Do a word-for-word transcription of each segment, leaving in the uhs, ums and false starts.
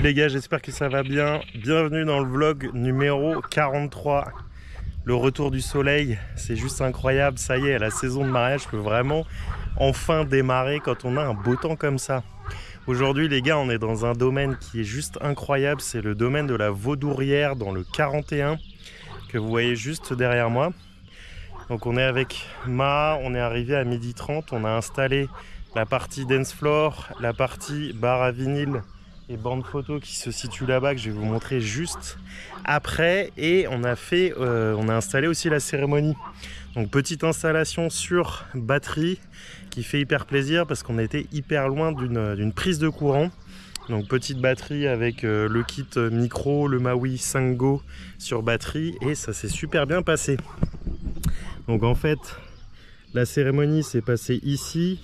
les gars, j'espère que ça va bien. Bienvenue dans le vlog numéro quarante-trois. Le retour du soleil, c'est juste incroyable. Ça y est, la saison de mariage peut vraiment enfin démarrer quand on a un beau temps comme ça. Aujourd'hui les gars, on est dans un domaine qui est juste incroyable. C'est le domaine de la Vaudourière dans le quarante et un que vous voyez juste derrière moi. Donc on est avec Ma, on est arrivé à midi trente. On a installé la partie dance floor, la partie bar à vinyle et bande photo qui se situe là-bas, que je vais vous montrer juste après. Et on a fait, euh, on a installé aussi la cérémonie. Donc petite installation sur batterie qui fait hyper plaisir parce qu'on était hyper loin d'une d'une prise de courant. Donc petite batterie avec euh, le kit micro, le Maui cinq Go sur batterie, et ça s'est super bien passé. Donc en fait, la cérémonie s'est passée ici.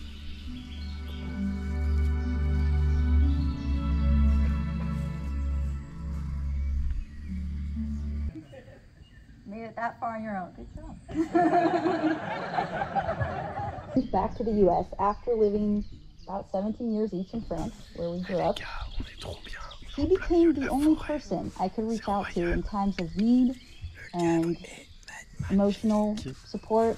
That far on your own. Good job. Back to the U S after living about seventeen years each in France, where we grew up. He became the only person I could reach out to in times of need and emotional support.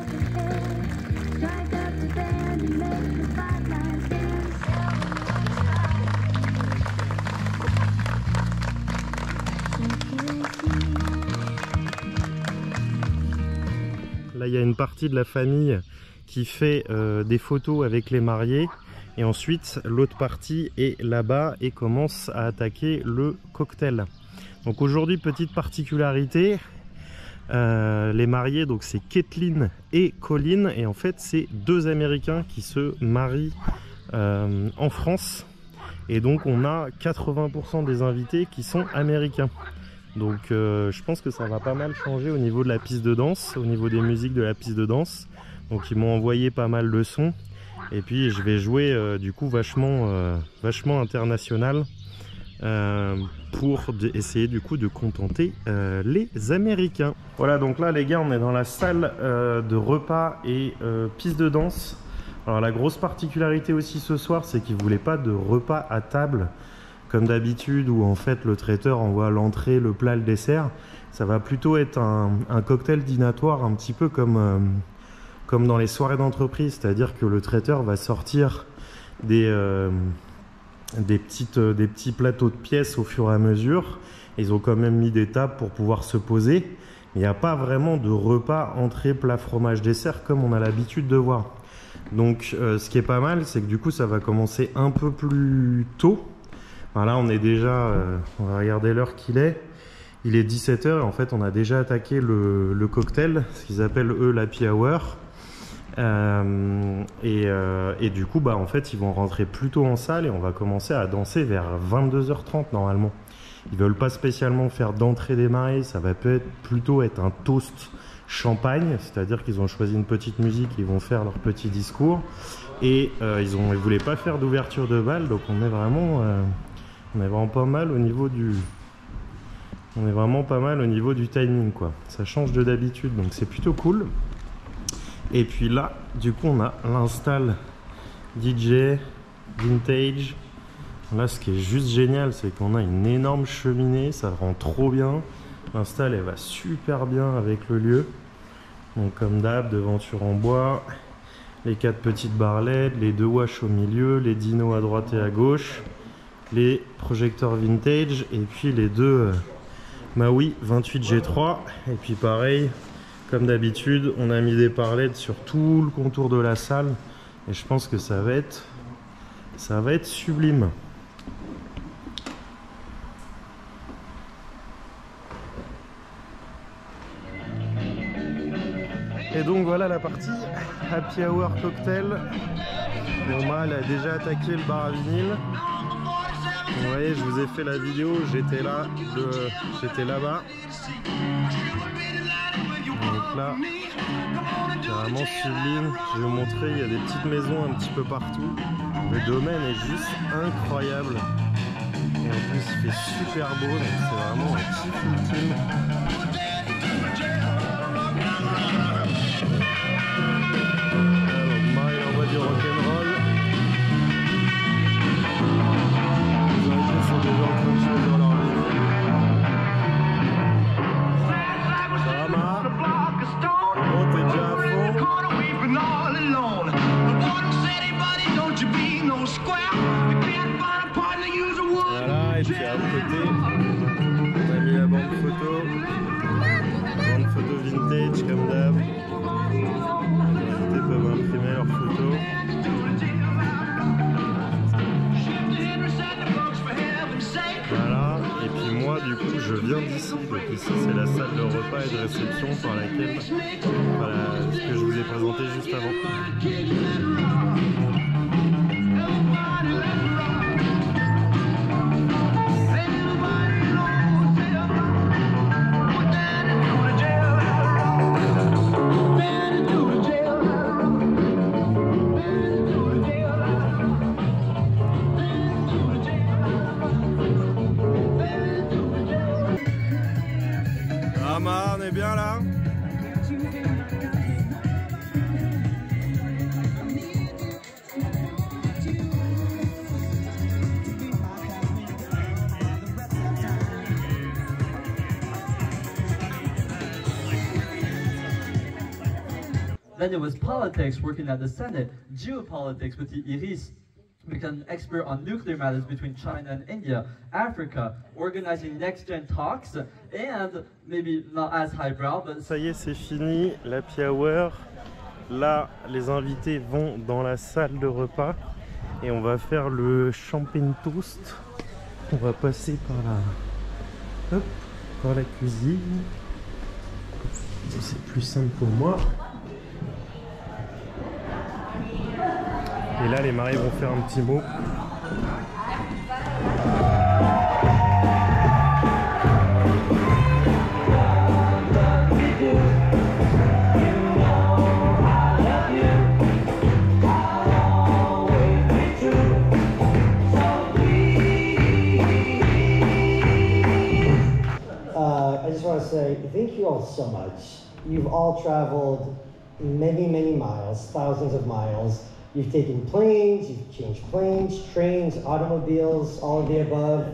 Là, il y a une partie de la famille qui fait euh, des photos avec les mariés. Et ensuite, l'autre partie est là-bas et commence à attaquer le cocktail. Donc aujourd'hui, petite particularité. Euh, les mariés, donc c'est Kathleen et Colin. Et en fait, c'est deux Américains qui se marient euh, en France. Et donc, on a quatre-vingts pour cent des invités qui sont américains. Donc euh, je pense que ça va pas mal changer au niveau de la piste de danse, au niveau des musiques de la piste de danse. Donc ils m'ont envoyé pas mal de sons. Et puis je vais jouer euh, du coup vachement, euh, vachement international euh, pour essayer du coup de contenter euh, les Américains. Voilà, donc là les gars, on est dans la salle euh, de repas et euh, piste de danse. Alors la grosse particularité aussi ce soir, c'est qu'ils ne voulaient pas de repas à table comme d'habitude, où en fait le traiteur envoie l'entrée, le plat, le dessert. Ça va plutôt être un, un cocktail dînatoire, un petit peu comme, euh, comme dans les soirées d'entreprise, c'est-à-dire que le traiteur va sortir des, euh, des, petites, euh, des petits plateaux de pièces au fur et à mesure. Ils ont quand même mis des tables pour pouvoir se poser, mais il n'y a pas vraiment de repas entrée, plat, fromage, dessert comme on a l'habitude de voir. Donc euh, ce qui est pas mal, c'est que du coup ça va commencer un peu plus tôt. Là on est déjà, euh, on va regarder l'heure qu'il est, il est dix-sept heures et en fait on a déjà attaqué le, le cocktail, ce qu'ils appellent eux l'happy hour. Euh, et, euh, et du coup bah en fait ils vont rentrer plus tôt en salle et on va commencer à danser vers vingt-deux heures trente normalement. Ils veulent pas spécialement faire d'entrée des mariés, ça va peut-être plutôt être un toast champagne, c'est-à-dire qu'ils ont choisi une petite musique, ils vont faire leur petit discours et euh, ils ont, ils voulaient pas faire d'ouverture de bal, donc on est vraiment... Euh, On est vraiment pas mal au niveau du, on est vraiment pas mal au niveau du timing quoi. Ça change de d'habitude, donc c'est plutôt cool. Et puis là, du coup, on a l'install D J vintage. Là, ce qui est juste génial, c'est qu'on a une énorme cheminée, ça rend trop bien. L'install, elle va super bien avec le lieu. Donc comme d'hab, devanture en bois, les quatre petites barres L E D, les deux wash au milieu, les dinos à droite et à gauche, les projecteurs vintage et puis les deux euh, Maui vingt-huit G trois. Et puis pareil, comme d'habitude, on a mis des barres L E D sur tout le contour de la salle et je pense que ça va être ça va être sublime. Et donc voilà la partie happy hour cocktail. Mon mal a déjà attaqué le bar à vinyle. Vous voyez, je vous ai fait la vidéo, j'étais là, j'étais là-bas. Donc là, c'est vraiment sublime. Je vais vous montrer, il y a des petites maisons un petit peu partout. Le domaine est juste incroyable. Et en plus, il fait super beau, donc c'est vraiment un kiff ultime. Alors, Marie envoie du rock'n'roll. Les invités sont déjà en Donc ici c'est la salle de repas et de réception par laquelle, voilà ce que je vous ai présenté juste avant. On est bien là. Then there was politics working at the Senate, geopolitics with the Iris, become an expert on nuclear matters between China and India, Africa, organizing next-gen talks, and maybe not as highbrow, but... Ça y est, c'est fini, l'happy hour. Là, les invités vont dans la salle de repas et on va faire le champagne toast. On va passer par la, hop, par la cuisine. C'est plus simple pour moi. Et là, les mariés vont faire un petit mot. Uh, I just want to say thank you all so much. You've all traveled many, many miles, thousands of miles. You've taken planes, you've changed planes, trains, automobiles, all of the above.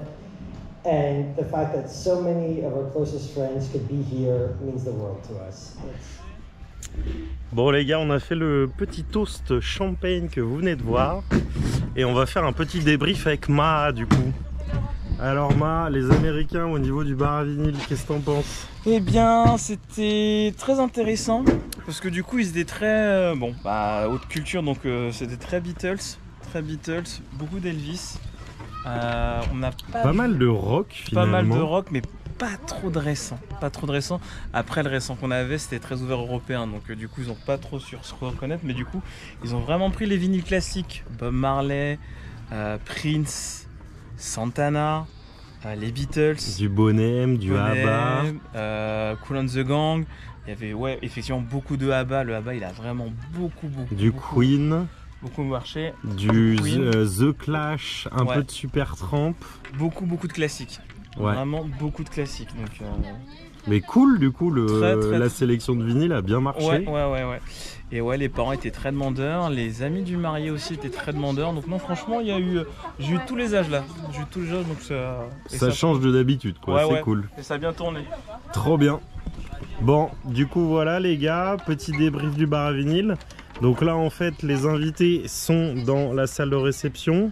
And the fact that so many of our closest friends could be here means the world to us. It's... Bon les gars, on a fait le petit toast champagne que vous venez de voir. Et on va faire un petit débrief avec Ma du coup. Alors Ma, les Américains au niveau du bar à vinyle, qu'est-ce que t'en penses? Eh bien, c'était très intéressant parce que du coup, ils étaient très euh, bon, bah, haute culture, donc euh, c'était très Beatles, très Beatles, beaucoup d'Elvis. Euh, on n'a pas, pas mal de rock finalement. Pas mal de rock, mais pas trop de récent, pas trop de récent. Après, le récent qu'on avait, c'était très ouvert européen, donc euh, du coup, ils ont pas trop su se reconnaître, mais du coup, ils ont vraiment pris les vinyles classiques, Bob Marley, euh, Prince, Santana. Euh, les Beatles, du Bonhem, du Bonhem, ABBA, euh, Kool and the Gang. Il y avait ouais, effectivement beaucoup de ABBA. Le ABBA, il a vraiment beaucoup, beaucoup. Du beaucoup, Queen, beaucoup marché. du Queen. The, The Clash, un ouais. peu de Supertramp. Beaucoup, beaucoup de classiques. Ouais. Vraiment beaucoup de classiques. Donc, euh... mais cool, du coup, le, très, très, la très... sélection de vinyle a bien marché. Ouais, ouais, ouais, ouais. Et ouais, les parents étaient très demandeurs, les amis du marié aussi étaient très demandeurs. Donc non, franchement, il y a eu, j'ai eu tous les âges là, j'ai eu tous les âges, donc ça. Ça, ça change de d'habitude, quoi. Ouais, c'est ouais. cool. Et ça a bien tourné. Trop bien. Bon, du coup, voilà les gars, petit débrief du bar à vinyle. Donc là, en fait, les invités sont dans la salle de réception.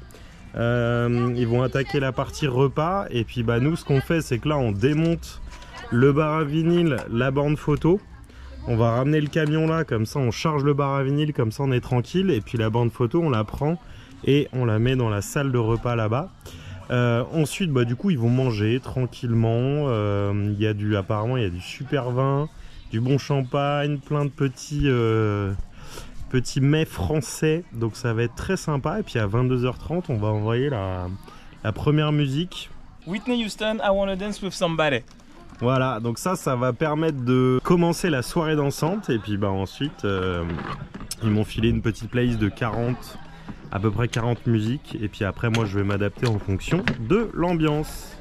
Euh, ils vont attaquer la partie repas. Et puis, bah nous, ce qu'on fait, c'est que là, on démonte le bar à vinyle, la borne photo. On va ramener le camion là, comme ça on charge le bar à vinyle, comme ça on est tranquille. Et puis la bande photo, on la prend et on la met dans la salle de repas là-bas. Euh, ensuite, bah, du coup, ils vont manger tranquillement. Euh, y a du, apparemment, il y a du super vin, du bon champagne, plein de petits, euh, petits mets français. Donc ça va être très sympa. Et puis à vingt-deux heures trente, on va envoyer la, la première musique. Whitney Houston, I Wanna Dance With Somebody. Voilà, donc ça, ça va permettre de commencer la soirée dansante. Et puis bah ensuite, euh, ils m'ont filé une petite playlist de quarante, à peu près quarante musiques. Et puis après, moi, je vais m'adapter en fonction de l'ambiance.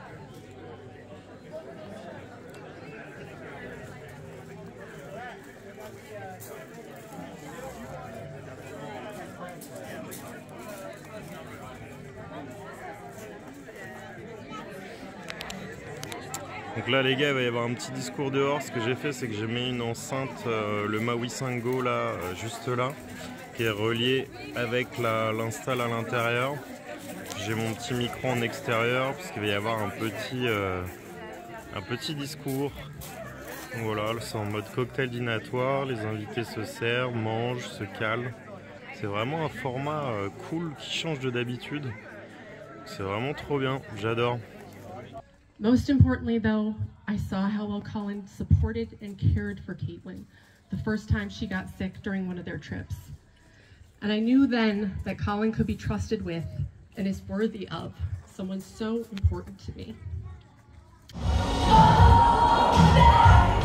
Donc là les gars, il va y avoir un petit discours dehors. Ce que j'ai fait, c'est que j'ai mis une enceinte, euh, le Maui cinq Go là, euh, juste là, qui est relié avec l'install à l'intérieur. J'ai mon petit micro en extérieur, parce qu'il va y avoir un petit, euh, un petit discours. Donc voilà, c'est en mode cocktail dînatoire, les invités se servent, mangent, se calent. C'est vraiment un format euh, cool qui change de d'habitude. C'est vraiment trop bien, j'adore. Most importantly, though, I saw how well Colin supported and cared for Caitlin the first time she got sick during one of their trips. And I knew then that Colin could be trusted with and is worthy of someone so important to me.